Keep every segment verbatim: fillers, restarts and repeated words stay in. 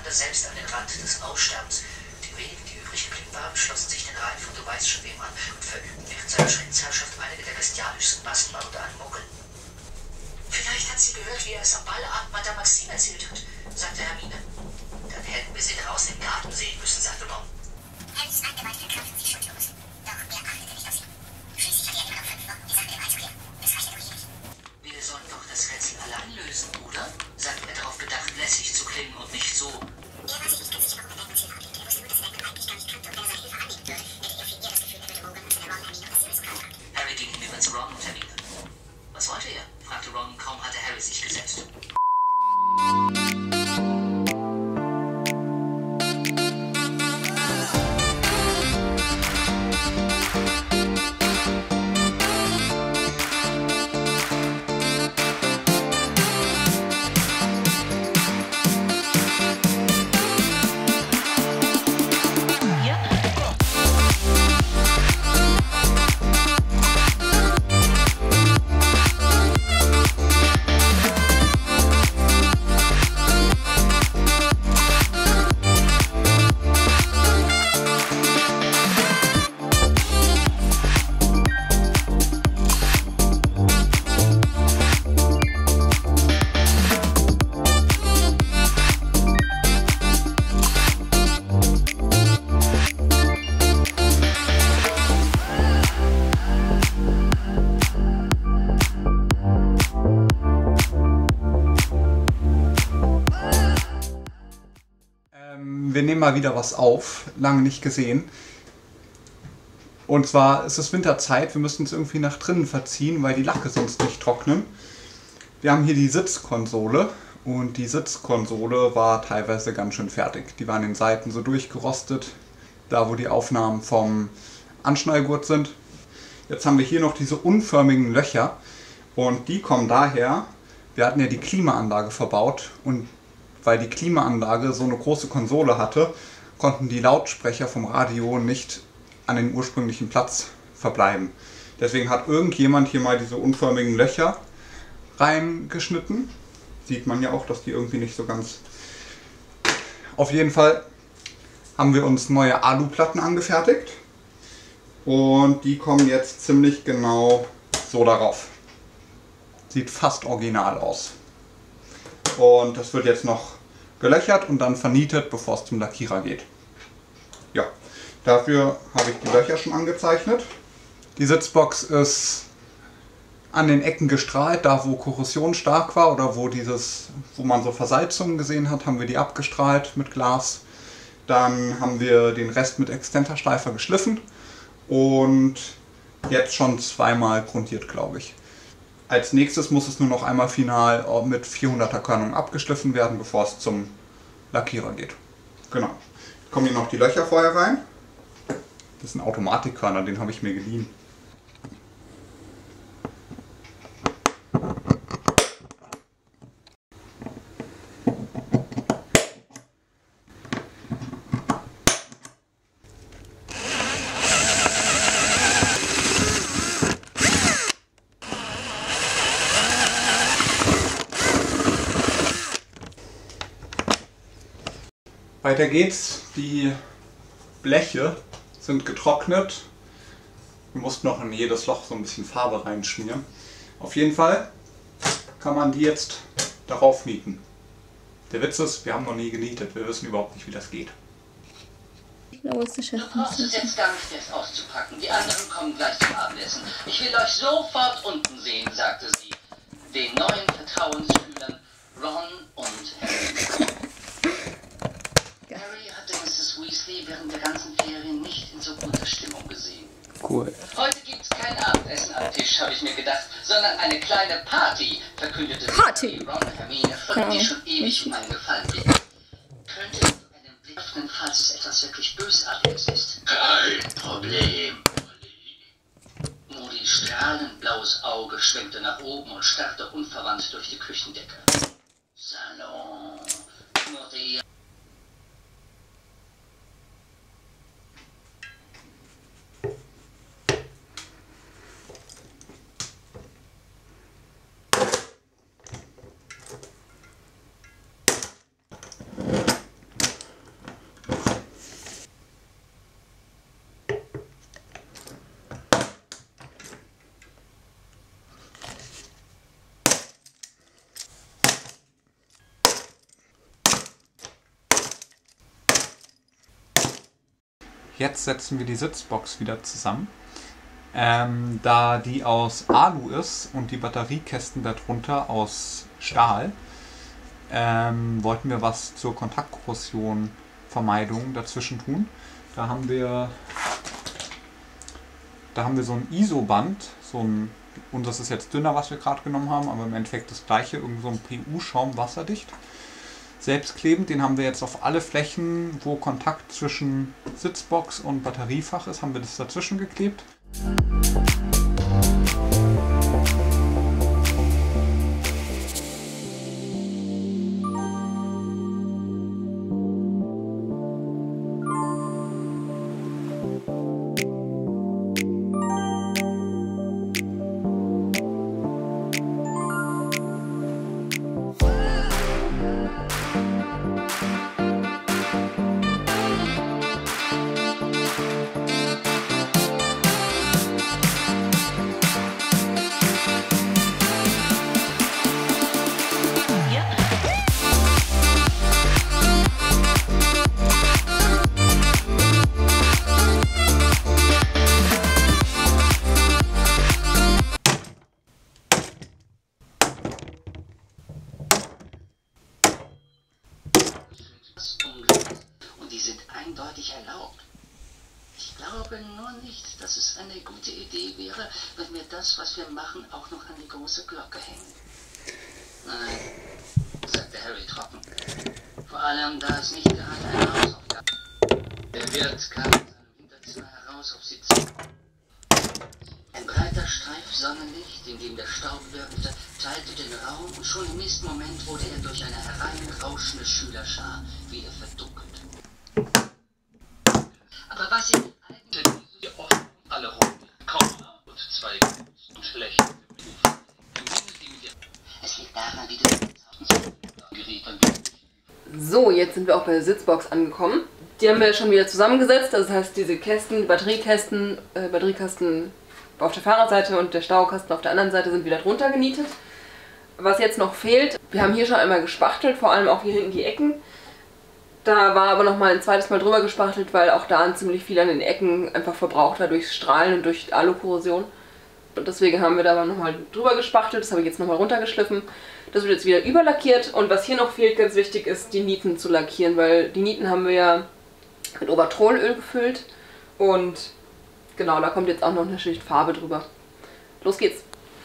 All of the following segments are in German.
Junge selbst an den Rand des Aussterbens. Die wenigen, die übrig geblieben waren, schlossen sich den Reihen von du weißt schon wem an und verübten während seiner Schreckensherrschaft einige der bestialischsten Massenmorde an Muggel. Vielleicht hat sie gehört, wie er es am Ballabend Madame Maxime erzählt hat, sagte Hermine. Dann hätten wir sie draußen im Garten sehen müssen, sagte Ron. Harrys Angewalt verkrampften sie schuldlos. Doch er achtete nicht auf sie. Schließlich hatte er immer noch fünf Wochen, die Sache immer zu klären. Das reichte doch hier nicht. Wir sollten doch das Rätsel allein lösen, oder? Sagte er darauf bedacht, lässig zu klingen und nicht so. Er war sich nicht ganz sicher, warum er Magma Ziel ablehnte. Er wusste nur, dass er Magma eigentlich gar nicht kannte. Und wenn er seine Hilfe annehmen würde, hätte er viel eher das Gefühl, er würde Morgan und seine Ron Hermine passieren zu können. Harry ging hinüber zu Ron und Hermine. Was wollte er? Fragte Ron, kaum hatte Harry sich gesetzt. Wir nehmen mal wieder was auf, lange nicht gesehen. Und zwar ist es Winterzeit, wir müssen uns irgendwie nach drinnen verziehen, weil die Lacke sonst nicht trocknen. Wir haben hier die Sitzkonsole und die Sitzkonsole war teilweise ganz schön fertig. Die war an den Seiten so durchgerostet, da wo die Aufnahmen vom Anschnallgurt sind. Jetzt haben wir hier noch diese unförmigen Löcher und die kommen daher, wir hatten ja die Klimaanlage verbaut und weil die Klimaanlage so eine große Konsole hatte, konnten die Lautsprecher vom Radio nicht an den ursprünglichen Platz verbleiben. Deswegen hat irgendjemand hier mal diese unförmigen Löcher reingeschnitten. Sieht man ja auch, dass die irgendwie nicht so ganz... Auf jeden Fall haben wir uns neue Aluplatten angefertigt und die kommen jetzt ziemlich genau so darauf. Sieht fast original aus. Und das wird jetzt noch gelöchert und dann vernietet, bevor es zum Lackierer geht. Ja, dafür habe ich die Löcher schon angezeichnet. Die Sitzbox ist an den Ecken gestrahlt, da wo Korrosion stark war oder wo, dieses, wo man so Versalzungen gesehen hat, haben wir die abgestrahlt mit Glas. Dann haben wir den Rest mit Extenterschleifer geschliffen und jetzt schon zweimal grundiert, glaube ich. Als nächstes muss es nur noch einmal final mit vierhunderter Körnung abgeschliffen werden, bevor es zum Lackierer geht. Genau. Kommen hier noch die Löcher vorher rein. Das ist ein Automatikkörner, den habe ich mir geliehen. Weiter geht's. Die Bleche sind getrocknet. Wir mussten noch in jedes Loch so ein bisschen Farbe reinschmieren. Auf jeden Fall kann man die jetzt darauf nieten. Der Witz ist, wir haben noch nie genietet. Wir wissen überhaupt nicht, wie das geht. Ich glaube, es ist Du brauchst es jetzt gar nicht erst auszupacken. Die anderen kommen gleich zum Abendessen. Ich will euch sofort unten sehen, sagte sie. Den neuen Vertrauensschülern Ron und Harry. Harry hatte Misses Weasley während der ganzen Ferien nicht in so guter Stimmung gesehen. Cool. Heute gibt's kein Abendessen am Tisch, habe ich mir gedacht, sondern eine kleine Party, verkündete Party. Harry, Ron und Hermine, von die schon ewig um einen Gefallen bitten. Könnte ich einen Blick öffnen, falls es etwas wirklich Bösartiges ist? Kein Problem. Modis strahlend blaues Auge schwenkte nach oben und starrte unverwandt durch die Küchendecke. Salon. Murrte ihr. jetzt setzen wir die Sitzbox wieder zusammen. Ähm, da die aus Alu ist und die Batteriekästen darunter aus Stahl, ähm, wollten wir was zur Kontaktkorrosion-Vermeidung dazwischen tun. Da haben wir, da haben wir so ein I S O-Band, so ein, unseres ist jetzt dünner, was wir gerade genommen haben, aber im Endeffekt das gleiche, irgend so ein P U-Schaum, wasserdicht. Selbstklebend, den haben wir jetzt auf alle Flächen, wo Kontakt zwischen Sitzbox und Batteriefach ist, haben wir das dazwischen geklebt. Und die sind eindeutig erlaubt. Ich glaube nur nicht, dass es eine gute Idee wäre, wenn wir das, was wir machen, auch noch an die große Glocke hängen. Nein, sagte Harry trocken. Vor allem, da es nicht gerade eine Hausaufgabe. Der Wirt kam aus seinem Hinterzimmer heraus auf sie zu. Ein breiter Streif Sonnenlicht, in dem der Staub wirkte, teilte den Raum und schon im nächsten Moment wurde er durch eine hereinrauschende Schülerschar wieder verdunkelt. Aber was in eigentlich diese Ordnung alle rum, kaum und zwei und schlecht. Es liegt daran, wie du Gerät und So, jetzt sind wir auch bei der Sitzbox angekommen. Die haben wir schon wieder zusammengesetzt, das heißt diese Kästen, Batteriekästen, äh, Batteriekasten auf der Fahrerseite und der Staukasten auf der anderen Seite sind wieder drunter genietet. Was jetzt noch fehlt, wir haben hier schon einmal gespachtelt, vor allem auch hier hinten die Ecken. Da war aber noch mal ein zweites Mal drüber gespachtelt, weil auch da ziemlich viel an den Ecken einfach verbraucht war durch Strahlen und durch Alukorrosion. Und deswegen haben wir da aber noch mal drüber gespachtelt, das habe ich jetzt noch mal runtergeschliffen. Das wird jetzt wieder überlackiert und was hier noch fehlt, ganz wichtig, ist die Nieten zu lackieren, weil die Nieten haben wir ja mit Obertrolöl gefüllt und genau, da kommt jetzt auch noch eine Schicht Farbe drüber. Los geht's!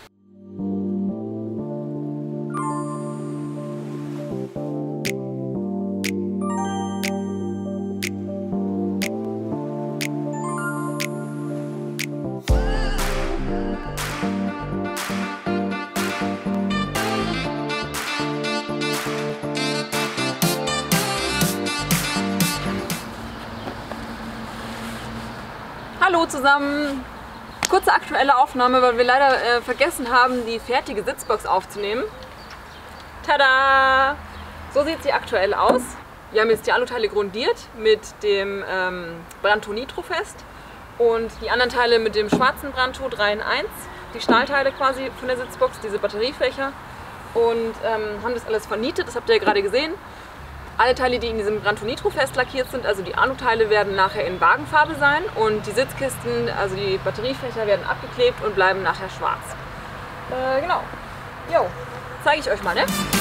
Hallo zusammen! Kurze aktuelle Aufnahme, weil wir leider äh, vergessen haben, die fertige Sitzbox aufzunehmen. Tada! So sieht sie aktuell aus. Wir haben jetzt die Aluteile grundiert mit dem ähm, Branto Nitrofest und die anderen Teile mit dem schwarzen Branto drei in eins. Die Stahlteile quasi von der Sitzbox, diese Batteriefächer. Und ähm, haben das alles vernietet, das habt ihr ja gerade gesehen. Alle Teile, die in diesem Branto Nitrofest lackiert sind, also die Aluteile, werden nachher in Wagenfarbe sein und die Sitzkisten, also die Batteriefächer, werden abgeklebt und bleiben nachher schwarz. Äh, genau. Jo, zeige ich euch mal, ne?